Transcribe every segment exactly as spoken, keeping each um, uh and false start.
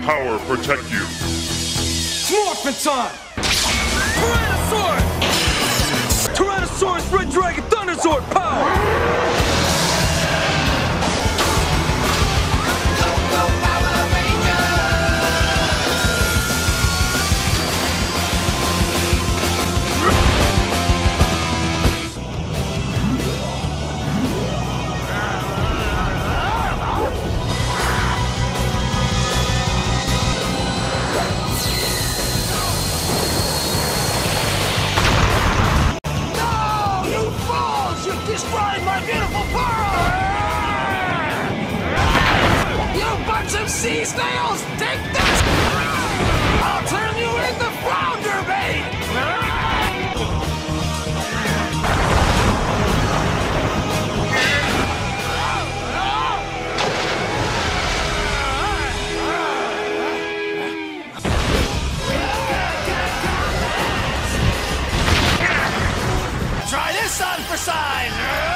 power protect you. Morphin' time! Tyrannosaurus! Tyrannosaurus Red Dragon Thunderzord power! Destroyed my beautiful pearl! You bunch of sea snails! Take this! I'll turn you into flounder bait! Try this on for size!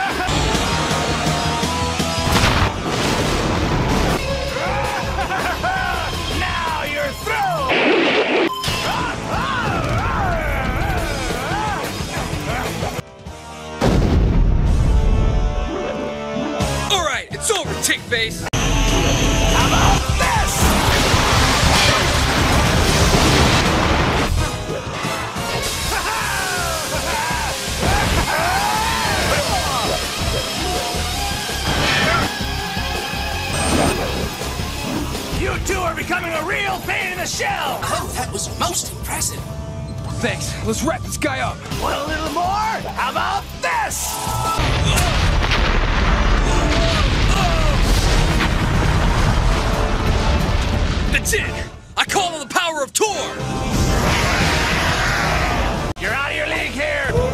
Now you're through! Alright, it's over, tick face! How about this? You two are becoming a real pain in the shell! Oh, that was most impressive. Thanks, let's wrap this guy up. Want a little more? How about this? That's it! I call on the power of Tor! You're out of your league here!